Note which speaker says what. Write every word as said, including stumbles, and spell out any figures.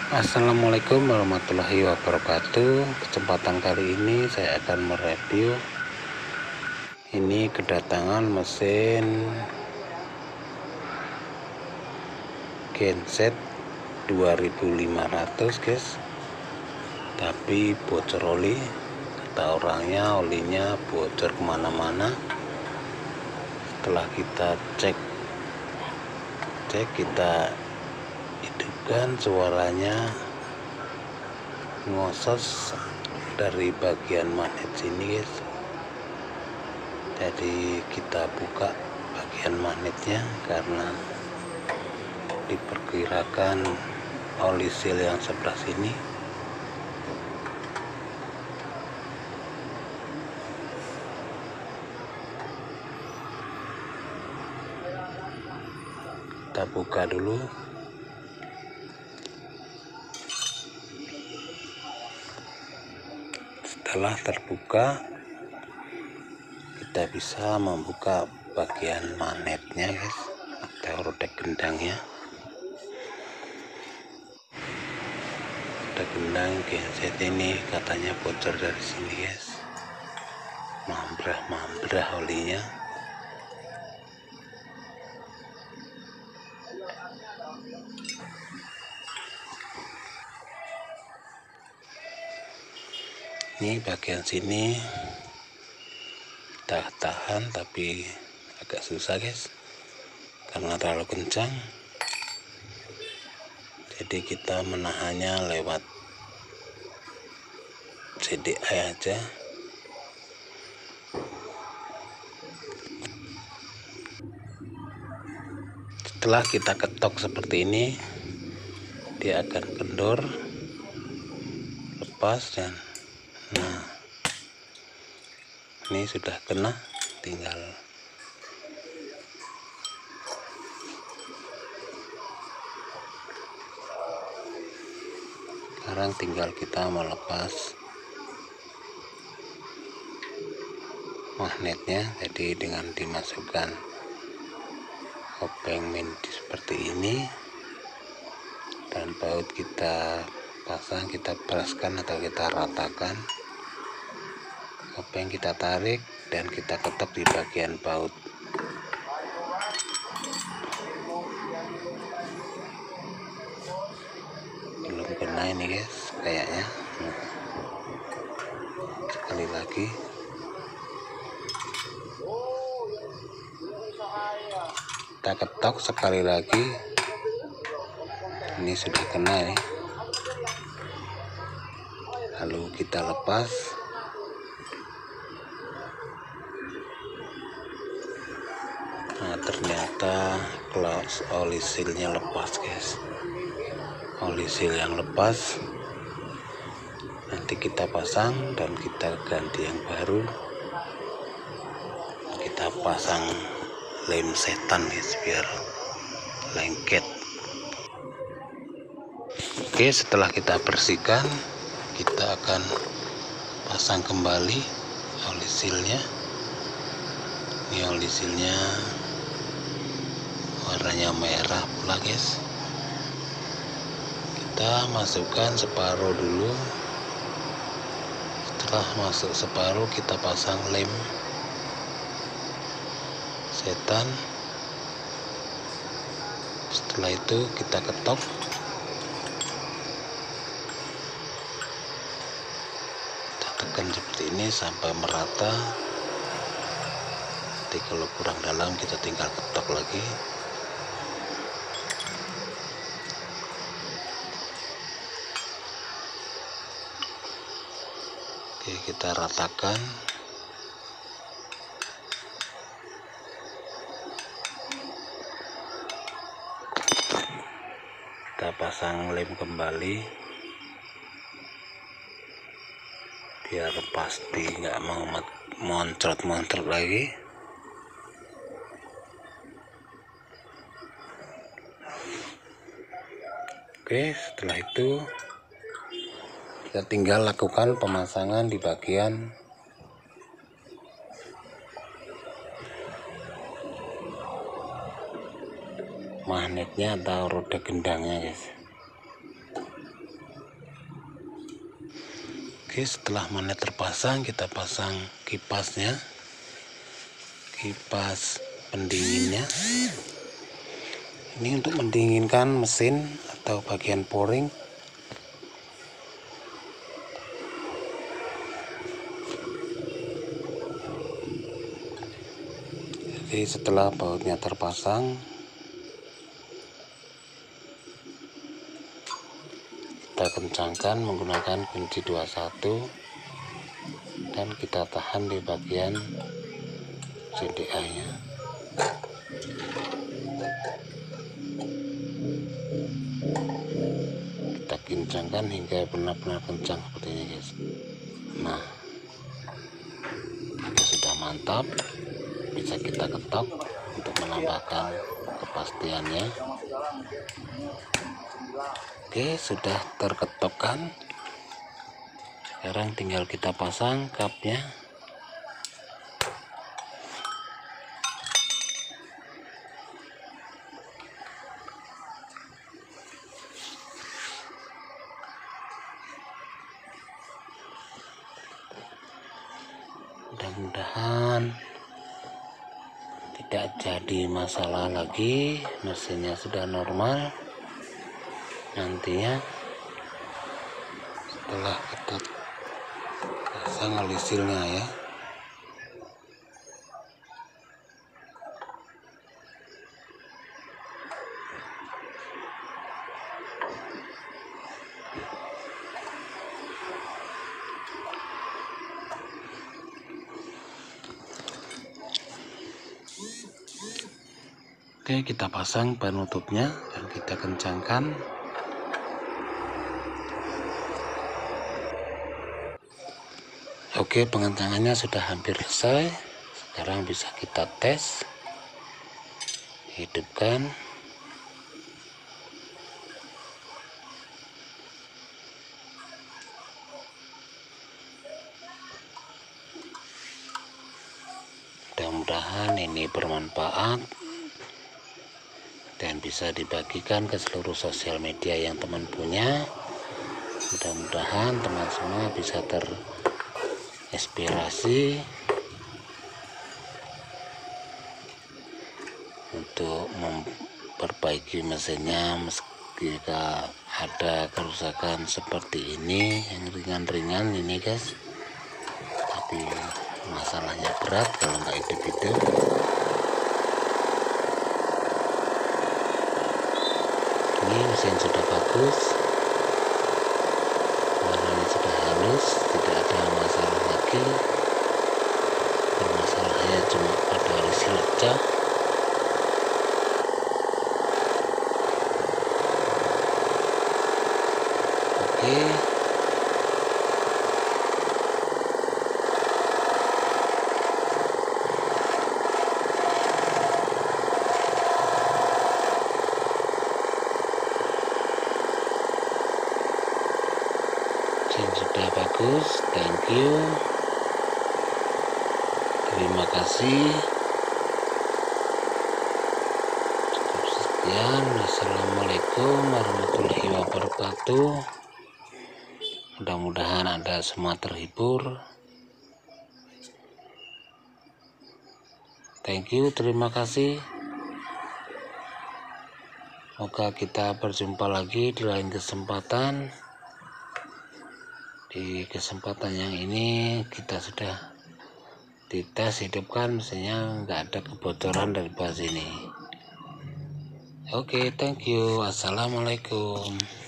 Speaker 1: Assalamualaikum warahmatullahi wabarakatuh. Kesempatan kali ini saya akan mereview ini kedatangan mesin genset dua ribu lima ratus guys, tapi bocor oli. Kata orangnya olinya bocor kemana-mana. Setelah kita cek cek kita hidupkan, suaranya ngosos dari bagian magnet sini guys. Jadi kita buka bagian magnetnya karena diperkirakan oli seal yang sebelah sini kita buka dulu. Setelah terbuka, kita bisa membuka bagian magnetnya guys, atau roda gendangnya. Roda gendang genset ini katanya bocor dari sini guys, mambrah-mambrah olinya. Ini bagian sini tak tahan, tapi agak susah guys karena terlalu kencang. Jadi kita menahannya lewat C D I aja. Setelah kita ketok seperti ini, dia akan kendor, lepas, dan nah ini sudah kena. Tinggal sekarang tinggal kita melepas magnetnya. Jadi dengan dimasukkan kopeng min seperti ini dan baut kita pasang, kita peraskan atau kita ratakan. Kopeng kita tarik dan kita ketok di bagian baut. Belum kena ini guys kayaknya. Nah, sekali lagi kita ketok sekali lagi. Ini sudah kena ini. Lalu kita lepas. Nah, ternyata close oli sealnya lepas guys. Oli seal yang lepas. Nanti kita pasang dan kita ganti yang baru. Kita pasang lem setan guys biar lengket. Oke, setelah kita bersihkan, kita akan pasang kembali oli sealnya. Ini oli sealnya warnanya merah pula guys. Kita masukkan separuh dulu. Setelah masuk separuh, kita pasang lem setan. Setelah itu kita ketok. Kita tekan seperti ini sampai merata. Nanti kalau kurang dalam kita tinggal ketok lagi. Oke, kita ratakan. Kita pasang lem kembali biar pasti nggak mau moncrot-moncrot lagi. Oke, setelah itu kita tinggal lakukan pemasangan di bagian magnetnya atau roda gendangnya guys. Oke, setelah magnet terpasang, kita pasang kipasnya, kipas pendinginnya. Ini untuk mendinginkan mesin atau bagian pouring. Jadi setelah bautnya terpasang, kita kencangkan menggunakan kunci dua puluh satu dan kita tahan di bagian C D A nya. Kita kencangkan hingga benar-benar kencang seperti ini, guys. Nah, sudah mantap, bisa kita ketok untuk menambahkan kepastiannya. Oke, sudah terketokkan. Sekarang tinggal kita pasang kapnya. Mudah-mudahan tidak jadi masalah lagi, mesinnya sudah normal. Nantinya setelah kita pasang alisilnya ya, oke, kita pasang penutupnya dan kita kencangkan. Oke, pengencangannya sudah hampir selesai. Sekarang bisa kita tes. Hidupkan. Mudah-mudahan ini bermanfaat dan bisa dibagikan ke seluruh sosial media yang teman punya. Mudah-mudahan teman semua bisa terinspirasi untuk memperbaiki mesinnya jika ada kerusakan seperti ini yang ringan-ringan ini, guys. Tapi masalahnya berat kalau nggak hidup-hidup. Ini mesin sudah bagus, warnanya sudah halus, tidak ada masalah lagi. Bermasalahnya cuma pada alisil saja. Oke, mesin sudah bagus. Thank you, terima kasih. Cukup sekian. Wassalamualaikum warahmatullahi wabarakatuh. Mudah-mudahan Anda semua terhibur. Thank you, terima kasih. Semoga kita berjumpa lagi di lain kesempatan. Di kesempatan yang ini kita sudah dites, hidupkan mesinnya, nggak ada kebocoran dari bawah sini. Oke, okay, thank you. Assalamualaikum.